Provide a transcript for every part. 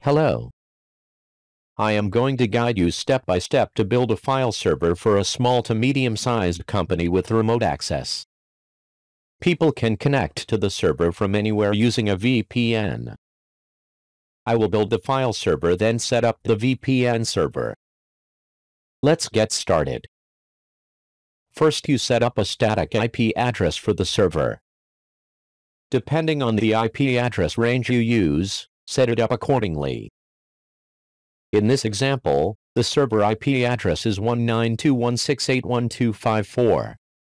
Hello. I am going to guide you step by step to build a file server for a small to medium-sized company with remote access. People can connect to the server from anywhere using a VPN. I will build the file server, then set up the VPN server. Let's get started. First, you set up a static IP address for the server. Depending on the IP address range you use, set it up accordingly. In this example, the server IP address is 192.168.1.254.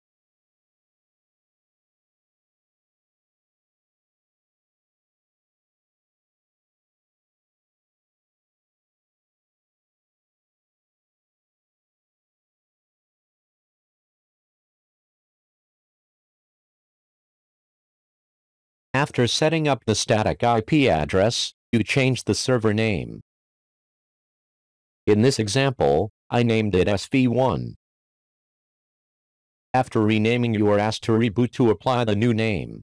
After setting up the static IP address, you change the server name. In this example, I named it SV1. After renaming, you are asked to reboot to apply the new name.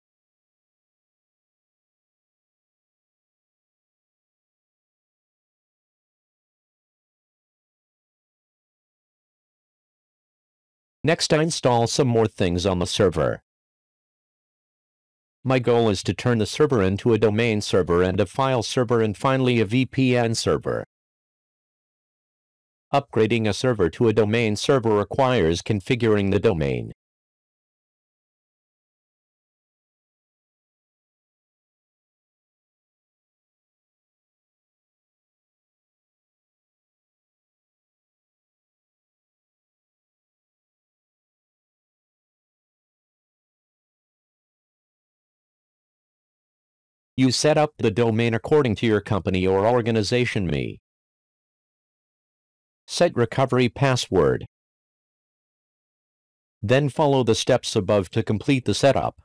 Next, I install some more things on the server. My goal is to turn the server into a domain server and a file server and finally a VPN server. Upgrading a server to a domain server requires configuring the domain. You set up the domain according to your company or organization. Set recovery password. Then follow the steps above to complete the setup.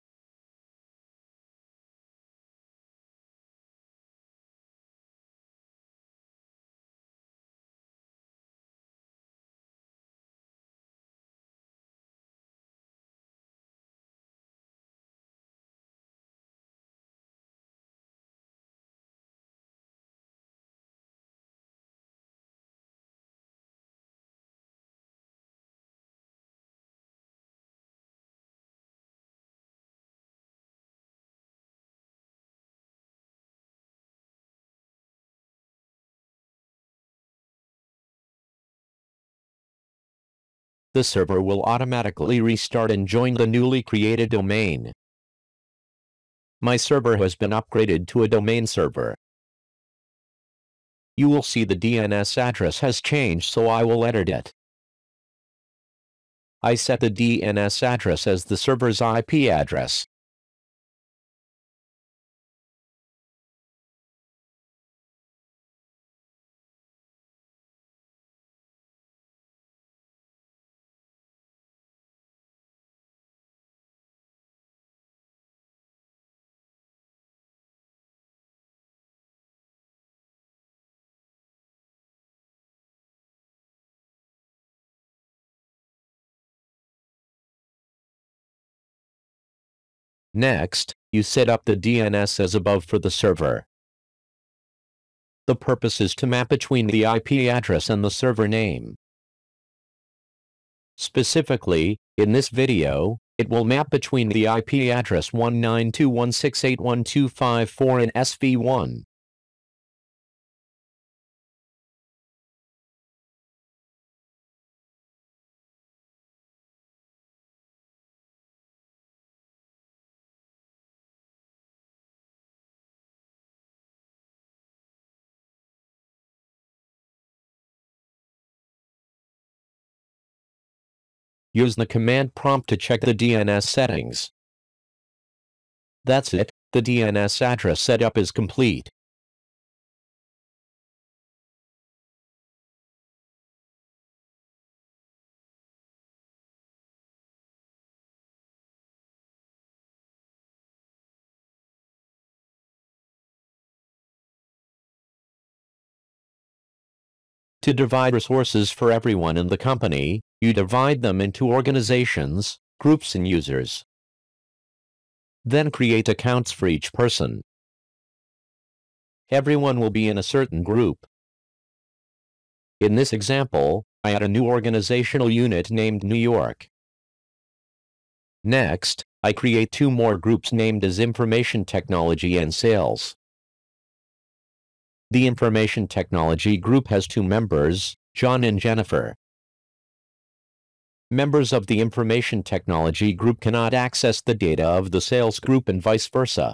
The server will automatically restart and join the newly created domain. My server has been upgraded to a domain server. You will see the DNS address has changed, so I will edit it. I set the DNS address as the server's IP address. Next, you set up the DNS as above for the server. The purpose is to map between the IP address and the server name. Specifically, in this video, it will map between the IP address 192.168.1.254 and SV1. Use the command prompt to check the DNS settings. That's it, the DNS address setup is complete. To divide resources for everyone in the company, you divide them into organizations, groups, and users. Then create accounts for each person. Everyone will be in a certain group. In this example, I add a new organizational unit named New York. Next, I create two more groups named as Information Technology and Sales. The Information Technology group has two members, John and Jennifer. Members of the Information Technology group cannot access the data of the Sales group and vice versa.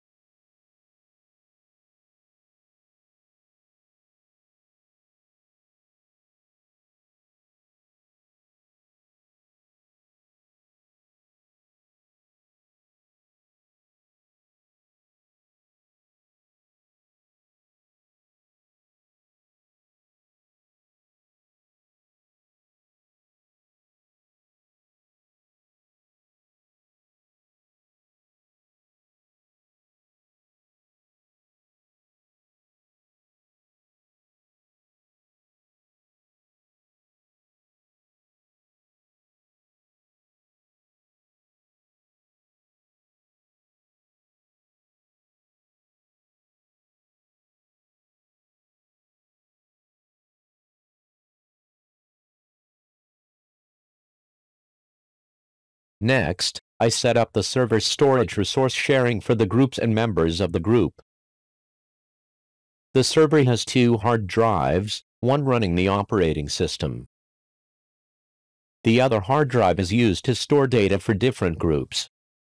Next, I set up the server storage resource sharing for the groups and members of the group. The server has two hard drives, one running the operating system. The other hard drive is used to store data for different groups.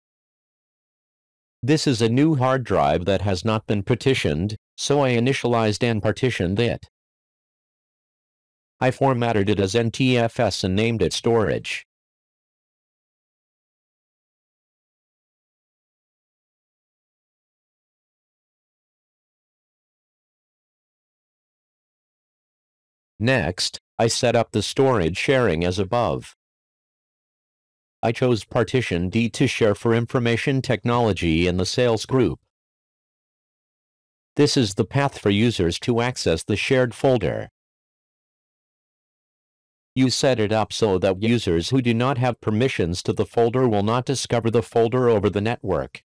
This is a new hard drive that has not been partitioned, so I initialized and partitioned it. I formatted it as NTFS and named it storage. Next, I set up the storage sharing as above. I chose partition D to share for Information Technology in the Sales group. This is the path for users to access the shared folder. You set it up so that users who do not have permissions to the folder will not discover the folder over the network.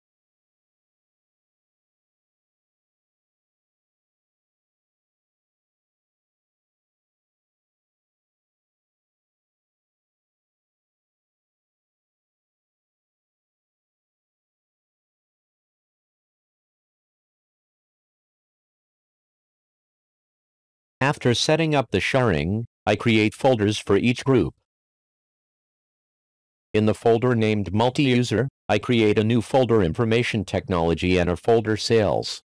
After setting up the sharing, I create folders for each group. In the folder named Multi-User, I create a new folder Information Technology and a folder Sales.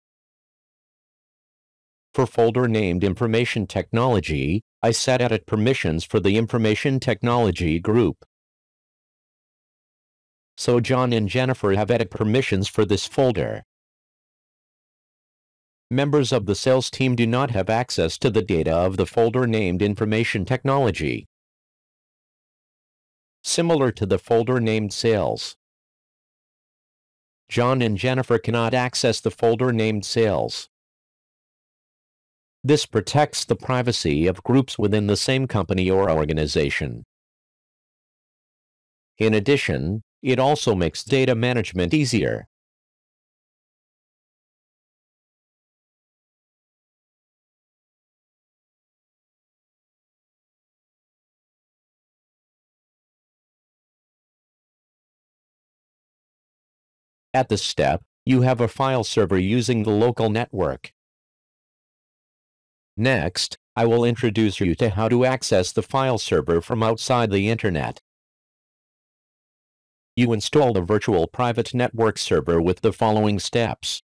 For folder named Information Technology, I set edit permissions for the Information Technology group. So John and Jennifer have edit permissions for this folder. Members of the sales team do not have access to the data of the folder named Information Technology. Similar to the folder named Sales. John and Jennifer cannot access the folder named Sales. This protects the privacy of groups within the same company or organization. In addition, it also makes data management easier. At this step, you have a file server using the local network. Next, I will introduce you to how to access the file server from outside the Internet. You install the virtual private network server with the following steps.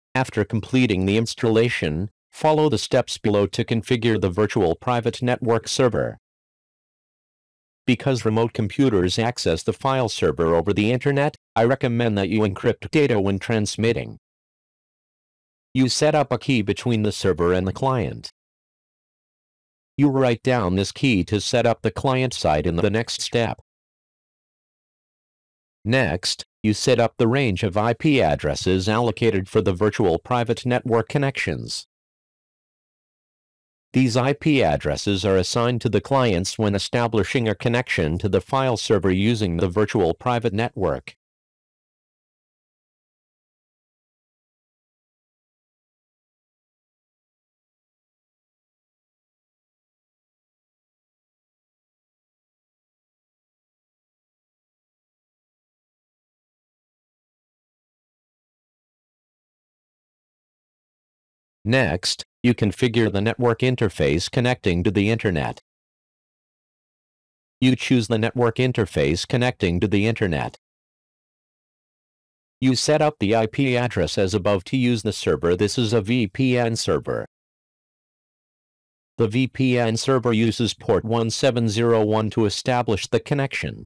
After completing the installation, follow the steps below to configure the virtual private network server. Because remote computers access the file server over the internet, I recommend that you encrypt data when transmitting. You set up a key between the server and the client. You write down this key to set up the client side in the next step. Next, you set up the range of IP addresses allocated for the virtual private network connections. These IP addresses are assigned to the clients when establishing a connection to the file server using the virtual private network. Next, you configure the network interface connecting to the Internet. You choose the network interface connecting to the Internet. You set up the IP address as above to use the server. This is a VPN server. The VPN server uses port 1701 to establish the connection.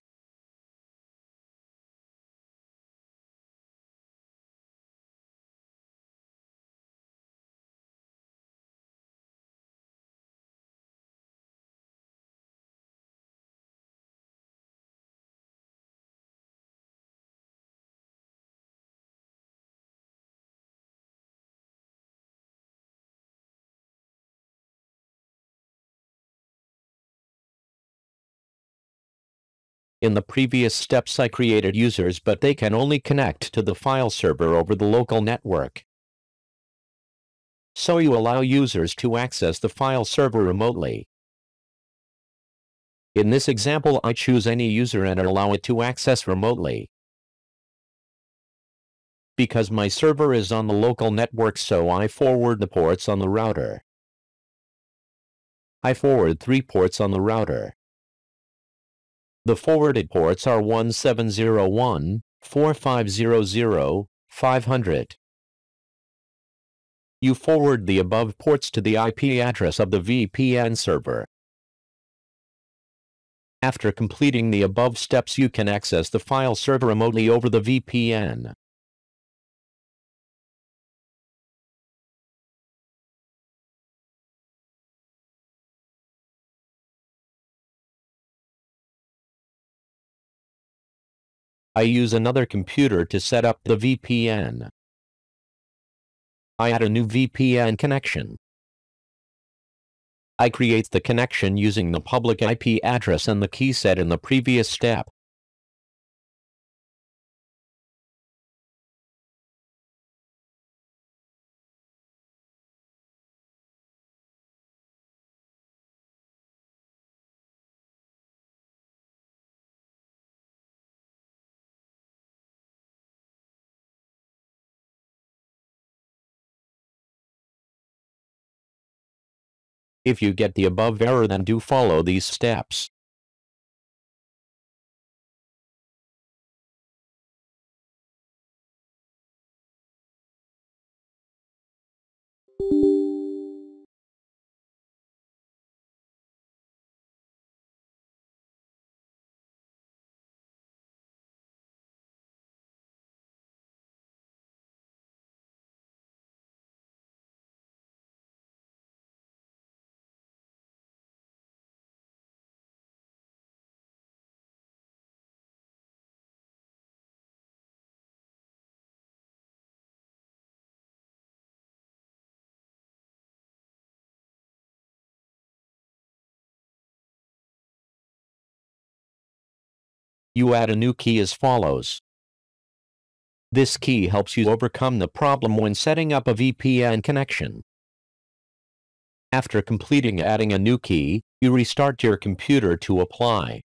In the previous steps I created users, but they can only connect to the file server over the local network. So you allow users to access the file server remotely. In this example, I choose any user and allow it to access remotely. Because my server is on the local network, so I forward the ports on the router. I forward 3 ports on the router. The forwarded ports are 1701, 4500, 500. You forward the above ports to the IP address of the VPN server. After completing the above steps, you can access the file server remotely over the VPN. I use another computer to set up the VPN. I add a new VPN connection. I create the connection using the public IP address and the key set in the previous step. If you get the above error, then do follow these steps. You add a new key as follows. This key helps you overcome the problem when setting up a VPN connection. After completing adding a new key, you restart your computer to apply.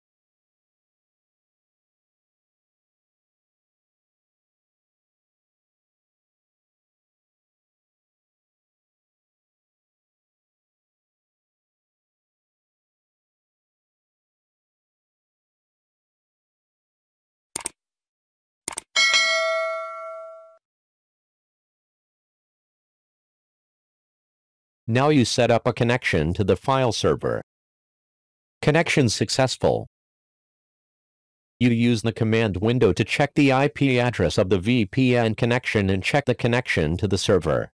Now you set up a connection to the file server. Connection successful. You use the command window to check the IP address of the VPN connection and check the connection to the server.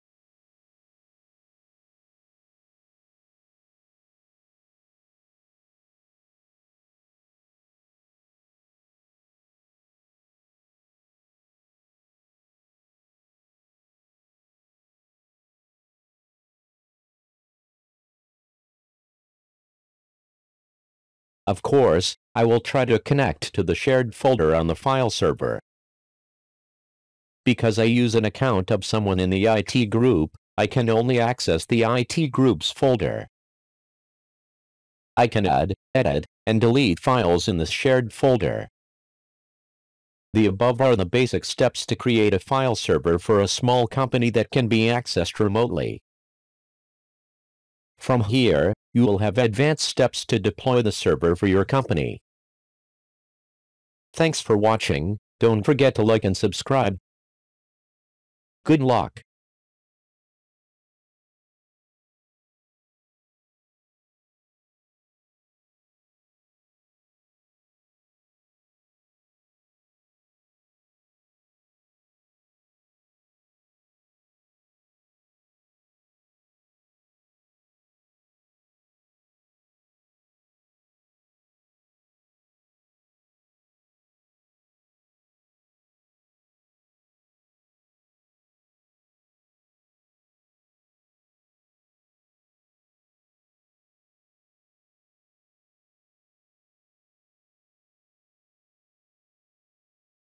Of course, I will try to connect to the shared folder on the file server. Because I use an account of someone in the IT group, I can only access the IT group's folder. I can add, edit, and delete files in the shared folder. The above are the basic steps to create a file server for a small company that can be accessed remotely. From here, you will have advanced steps to deploy the server for your company. Thanks for watching. Don't forget to like and subscribe. Good luck.